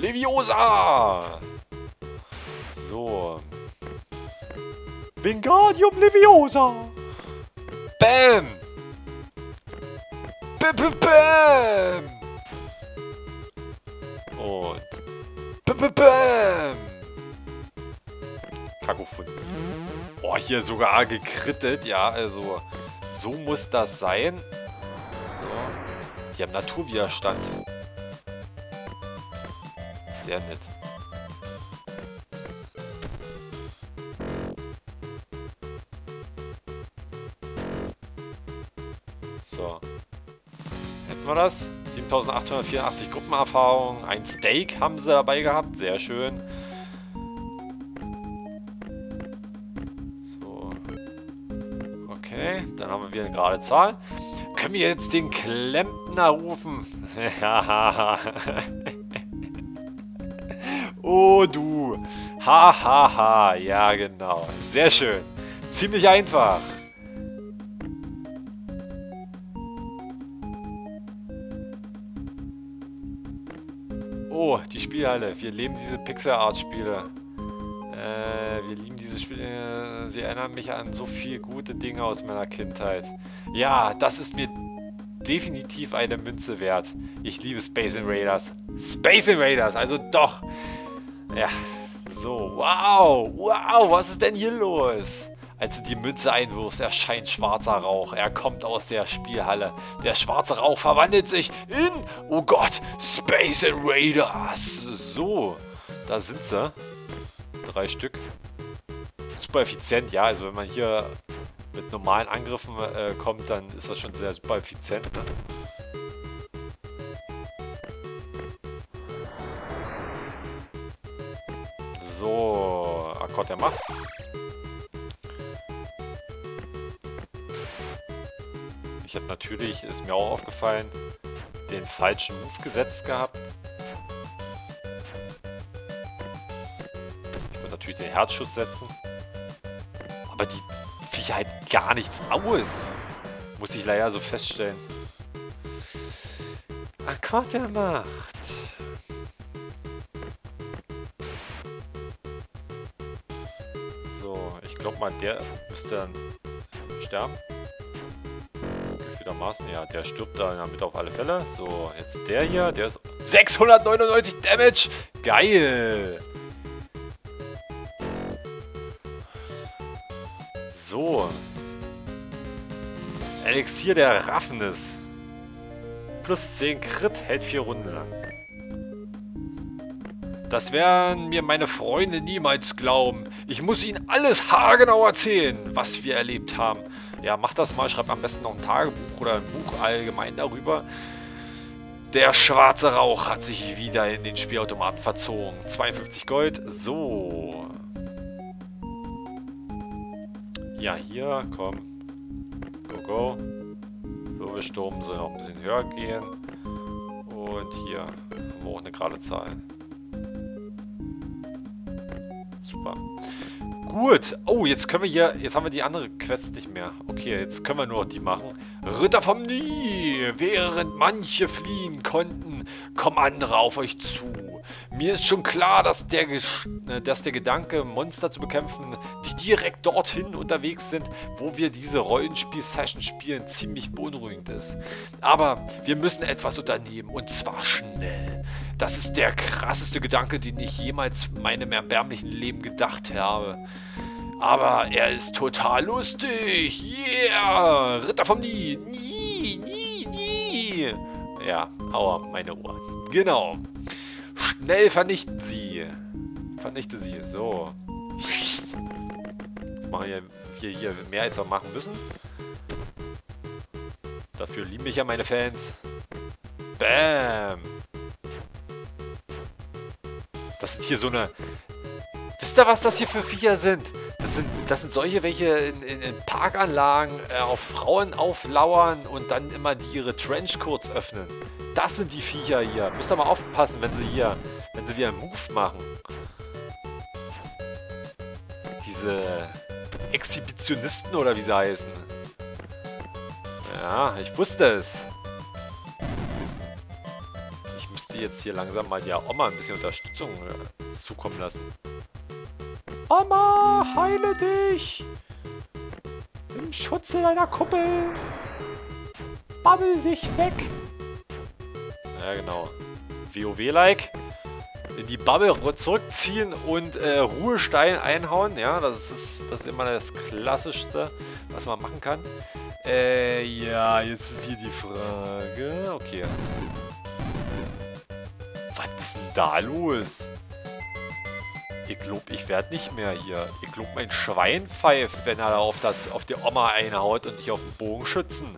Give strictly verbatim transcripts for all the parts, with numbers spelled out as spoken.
Leviosa! So. Wingardium Leviosa! Bam! Bam, bam, bam! Und... Bam, bam, bam! Kakofon. Oh, hier sogar gekrittet, ja, also... So muss das sein. So. Die haben Naturwiderstand. Sehr nett. So. Hätten wir das? siebentausendachthundertvierundachtzig Gruppenerfahrung. Ein Steak haben sie dabei gehabt. Sehr schön. So. Okay, dann haben wir wieder eine gerade Zahl. Können wir jetzt den Klempner rufen? Oh du. Hahaha. Ha, ha. Ja, genau. Sehr schön. Ziemlich einfach. Oh, die Spielhalle. Wir lieben diese Pixel-Art-Spiele. Äh, wir lieben diese Spiele. Sie erinnern mich an so viele gute Dinge aus meiner Kindheit. Ja, das ist mir definitiv eine Münze wert. Ich liebe Space Invaders. Space Invaders, also doch. Ja, so. Wow, wow, was ist denn hier los? Als du die Münze einwirfst, erscheint schwarzer Rauch. Er kommt aus der Spielhalle. Der schwarze Rauch verwandelt sich in, oh Gott, Space Invaders. So, da sind sie. Drei Stück. Super effizient, ja. Also wenn man hier mit normalen Angriffen äh, kommt, dann ist das schon sehr super effizient, ne? So, Akkord der Macht. Ich habe natürlich, ist mir auch aufgefallen, den falschen Move gesetzt gehabt. Ich würde natürlich den Herzschuss setzen. Aber die Viecher halt gar nichts aus. Muss ich leider so feststellen. Akkord der Macht. So, ich glaube mal, der müsste dann sterben. Gefühltermaßen, ja, der stirbt da damit auf alle Fälle. So, jetzt der hier, der ist sechshundertneunundneunzig Damage. Geil. So. Elixier der Raffnis. Plus zehn Crit, hält vier Runden lang. Das werden mir meine Freunde niemals glauben. Ich muss ihnen alles haargenau erzählen, was wir erlebt haben. Ja, mach das mal. Schreib am besten noch ein Tagebuch oder ein Buch allgemein darüber. Der schwarze Rauch hat sich wieder in den Spielautomaten verzogen. zweiundfünfzig Gold. So. Ja, hier, komm. Go, go. So, wir Sturm soll noch ein bisschen höher gehen. Und hier haben wir auch eine gerade Zahl. Super. Gut. Oh, jetzt können wir hier... Jetzt haben wir die andere Quest nicht mehr. Okay, jetzt können wir nur noch die machen. Ritter vom Nie! Während manche fliehen konnten, kommen andere auf euch zu. Mir ist schon klar, dass der, dass der Gedanke, Monster zu bekämpfen, die direkt dorthin unterwegs sind, wo wir diese Rollenspiel-Session spielen, ziemlich beunruhigend ist. Aber wir müssen etwas unternehmen, und zwar schnell. Das ist der krasseste Gedanke, den ich jemals in meinem erbärmlichen Leben gedacht habe. Aber er ist total lustig. Yeah! Ritter vom Nie. Nie, nie, nie. Ja, aua, meine Ohren. Genau. Schnell vernichten sie. Vernichte sie. So. Jetzt machen wir hier mehr, als wir machen müssen. Dafür lieben mich ja meine Fans. Bam. Das ist hier so eine... Wisst ihr, was das hier für Viecher sind? Das sind, das sind solche, welche in, in, in Parkanlagen äh, auf Frauen auflauern und dann immer die ihre Trenchcoats öffnen. Das sind die Viecher hier. Müsst ihr mal aufpassen, wenn sie hier, wenn sie wieder einen Move machen. Diese Exhibitionisten oder wie sie heißen. Ja, ich wusste es. Ich müsste jetzt hier langsam mal der Oma ein bisschen Unterstützung äh, zukommen lassen. Oma, heile dich! Im Schutze deiner Kuppel! Babbel dich weg! Ja, genau. WoW-like. In die Bubble zurückziehen und äh, Ruhestein einhauen. Ja, das ist, das ist immer das Klassischste, was man machen kann. Äh, ja, jetzt ist hier die Frage. Okay. Was ist denn da los? Ich glaube, ich werde nicht mehr hier. Ich glaube, mein Schwein pfeift, wenn er auf, das, auf die Oma einhaut und nicht auf den Bogenschützen.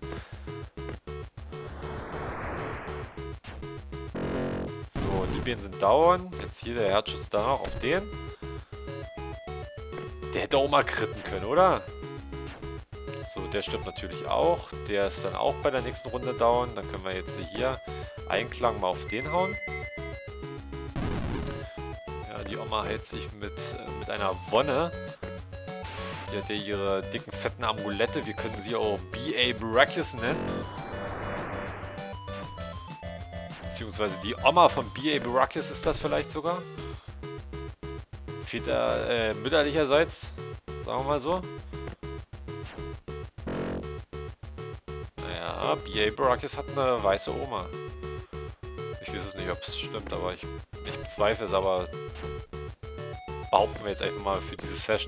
So, die beiden sind down. Jetzt hier der Herzschuss da noch auf den. Der hätte auch mal kritten können, oder? So, der stirbt natürlich auch. Der ist dann auch bei der nächsten Runde down. Dann können wir jetzt hier Einklang mal auf den hauen. Ja, die Oma hält sich mit, äh, mit einer Wonne. Die hat ja ihre dicken, fetten Amulette. Wir können sie auch B A Baracus nennen. Beziehungsweise die Oma von B A Baracus ist das vielleicht sogar. Väter, äh, mütterlicherseits. Sagen wir mal so. Naja, B A Baracus hat eine weiße Oma. Ich weiß es nicht, ob es stimmt, aber ich, ich bezweifle es, aber behaupten wir jetzt einfach mal für diese Session,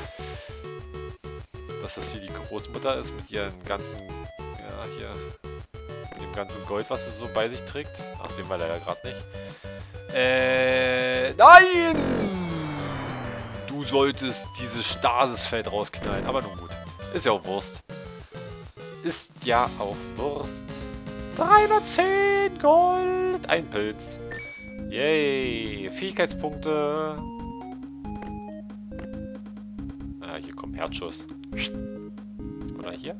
dass das hier die Großmutter ist mit ihren ganzen, ja, hier, mit dem ganzen Gold, was sie so bei sich trägt. Ach, sehen wir leider gerade nicht. Äh, nein! Du solltest dieses Stasisfeld rausknallen, aber nun gut. Ist ja auch Wurst. Ist ja auch Wurst. dreihundertzehn Gold! Ein Pilz. Yay! Fähigkeitspunkte. Ah, hier kommt Herzschuss. Oder hier?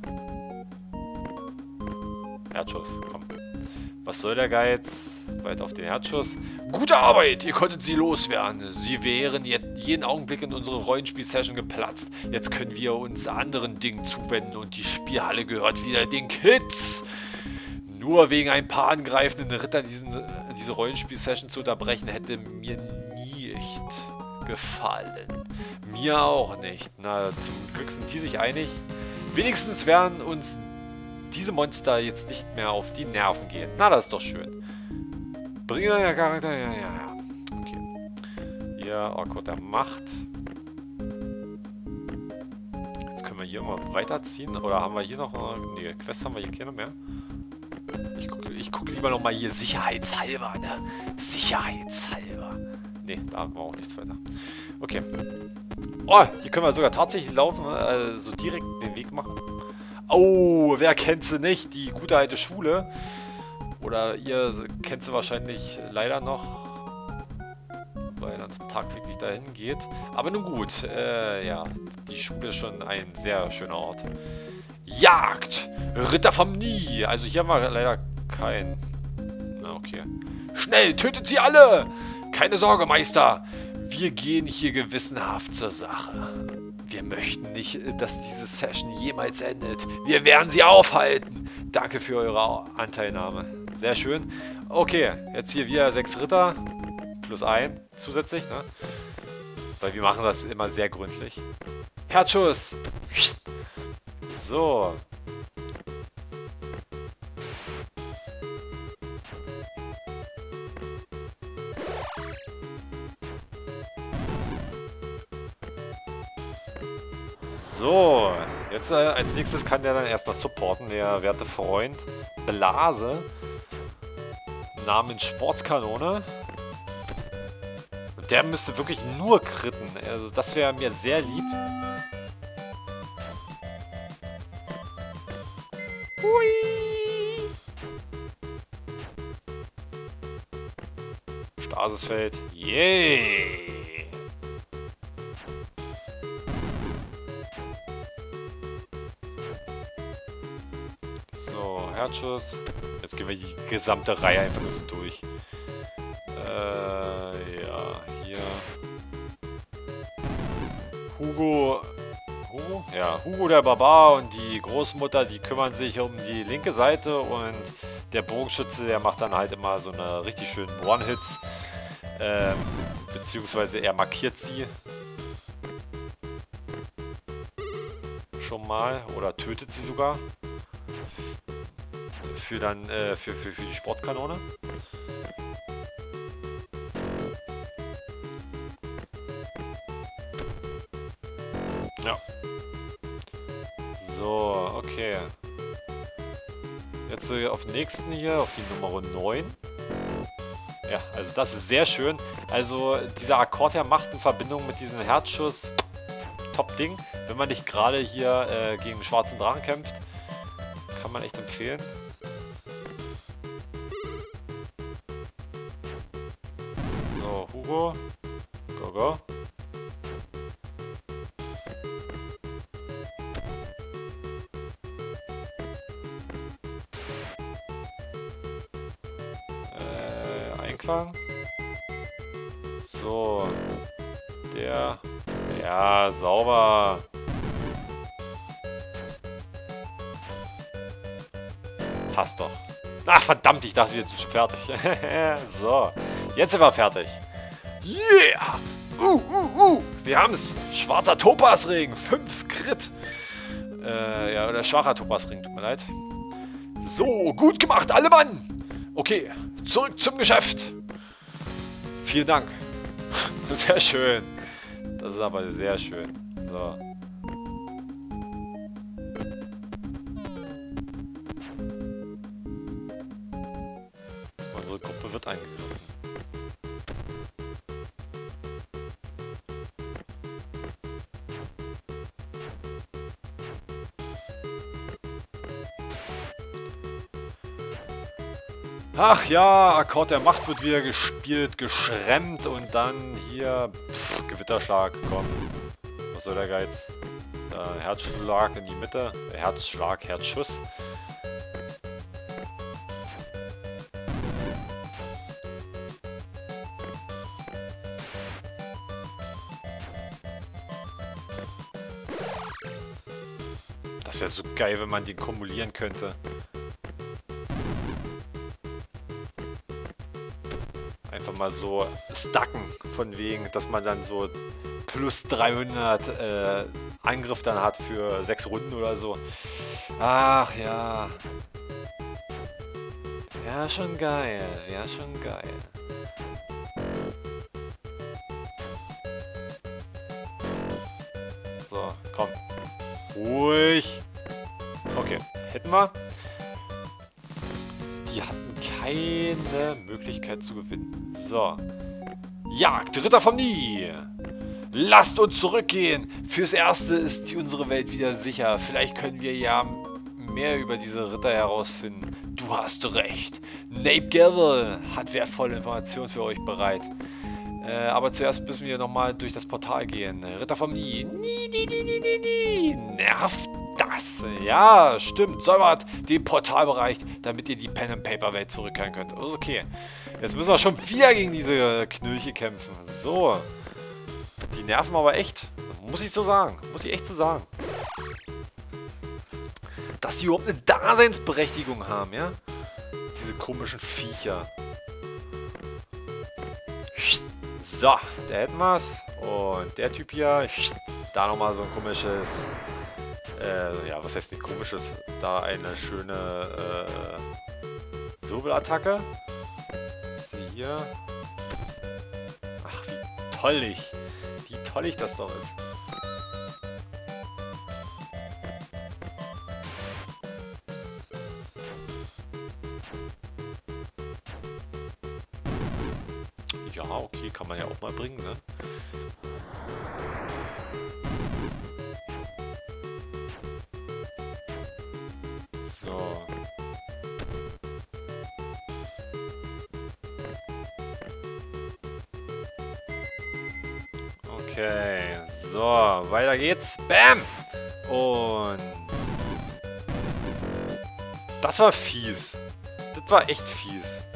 Herzschuss, komm. Was soll der Geiz? Weit auf den Herzschuss. Gute Arbeit! Ihr konntet sie loswerden. Sie wären jetzt jeden Augenblick in unsere Rollenspiel-Session geplatzt. Jetzt können wir uns anderen Dingen zuwenden und die Spielhalle gehört wieder den Kids. Nur wegen ein paar angreifenden Ritter diesen, diese Rollenspiel-Session zu unterbrechen, hätte mir nicht gefallen. Mir auch nicht. Na, zum Glück sind die sich einig. Wenigstens werden uns diese Monster jetzt nicht mehr auf die Nerven gehen. Na, das ist doch schön. Bringer der Charakter, ja, ja, ja. Okay. Ja, Orkut der Macht. Jetzt können wir hier mal weiterziehen. Oder haben wir hier noch... Ne, Quest haben wir hier keine mehr. Ich gucke ich guck lieber nochmal hier sicherheitshalber, ne? Sicherheitshalber. Ne, da haben wir auch nichts weiter. Okay. Oh, hier können wir sogar tatsächlich laufen, also direkt den Weg machen. Oh, wer kennt sie nicht? Die gute alte Schule. Oder ihr kennt sie wahrscheinlich leider noch, weil er tagtäglich dahin geht. Aber nun gut, äh, ja, die Schule ist schon ein sehr schöner Ort. Jagd! Ritter vom Nie! Also hier haben wir leider keinen. Na, okay. Schnell, tötet sie alle! Keine Sorge, Meister. Wir gehen hier gewissenhaft zur Sache. Wir möchten nicht, dass diese Session jemals endet. Wir werden sie aufhalten. Danke für eure Anteilnahme. Sehr schön. Okay, jetzt hier wieder sechs Ritter. Plus ein zusätzlich, ne? Weil wir machen das immer sehr gründlich. Herzschuss! So. So, jetzt äh, als nächstes kann der dann erstmal supporten, der werte Freund Blase namens Sportskanone. Und der müsste wirklich nur kritten, also das wäre mir sehr lieb. Hui! Stasisfeld, yay! Herzschuss. Jetzt gehen wir die gesamte Reihe einfach nur so durch. Äh, ja, hier. Hugo. Hugo? Ja, Hugo der Barbar und die Großmutter, die kümmern sich um die linke Seite und der Bogenschütze, der macht dann halt immer so eine richtig schönen One-Hits. Ähm, beziehungsweise er markiert sie. Schon mal. Oder tötet sie sogar. Für dann, äh, für, für, für die Sportskanone. Ja. So, okay. Jetzt äh, auf den nächsten hier, auf die Nummer neun. Ja, also das ist sehr schön. Also dieser Akkord hier macht in Verbindung mit diesem Herzschuss Top-Ding. Wenn man nicht gerade hier äh, gegen den schwarzen Drachen kämpft, kann man echt empfehlen. So, Hugo. Go, go. Einklang. So. Der. Ja, sauber. Passt doch. Ach, verdammt, ich dachte, wir sind schon fertig. So. Jetzt sind wir fertig. Yeah! Uh, uh, uh! Wir haben's. Schwarzer Topasring. fünf Crit. Äh, ja, oder schwacher Topasring, tut mir leid. So, gut gemacht, alle Mann! Okay. Zurück zum Geschäft. Vielen Dank. Sehr schön. Das ist aber sehr schön. So. Unsere Gruppe wird eingegriffen. Ach ja, Akkord der Macht wird wieder gespielt, geschremmt und dann hier pff, Gewitterschlag, komm. Was soll der Geiz? Äh, Herzschlag in die Mitte, Herzschlag, Herzschuss. Das wäre so geil, wenn man den kumulieren könnte. Einfach mal so stacken, von wegen, dass man dann so plus dreihundert äh, Angriff dann hat für sechs Runden oder so. Ach ja. Ja, schon geil. Ja, schon geil. So, komm. Ruhig. Okay, hätten wir. Die hatten keine Möglichkeit zu gewinnen. So. Jagd, Ritter vom Nie. Lasst uns zurückgehen. Fürs Erste ist die, unsere Welt wieder sicher. Vielleicht können wir ja mehr über diese Ritter herausfinden. Du hast recht. Nape Gavel hat wertvolle Informationen für euch bereit. Äh, aber zuerst müssen wir nochmal durch das Portal gehen. Ritter vom Nie. Nie, nie, nie, nie, nie, nie. Nervt das. Ja, stimmt. Säubert den Portalbereich, damit ihr die Pen-and-Paper-Welt zurückkehren könnt. Das ist okay. Jetzt müssen wir schon wieder gegen diese Knöche kämpfen. So. Die nerven aber echt. Muss ich so sagen. Muss ich echt so sagen. Dass die überhaupt eine Daseinsberechtigung haben, ja? Diese komischen Viecher. So, da hätten wir es. Und der Typ hier, da nochmal so ein komisches, äh, ja, was heißt nicht komisches, da eine schöne äh, Wirbelattacke. Sie hier. Ach, wie toll ich, wie toll ich das doch ist. Ja, okay, kann man ja auch mal bringen, ne? So. Okay, so, weiter geht's. Bam! Und... das war fies. Das war echt fies.